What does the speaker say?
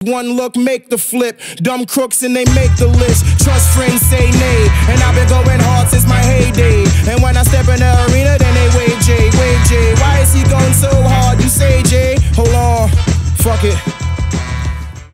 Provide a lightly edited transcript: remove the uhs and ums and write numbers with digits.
One look, make the flip. Dumb crooks and they make the list. Trust friends, say nay. And I've been going hard since my heyday. And when I step in the arena, then they wave J. Why is he going so hard? You say J? Hold on, fuck it.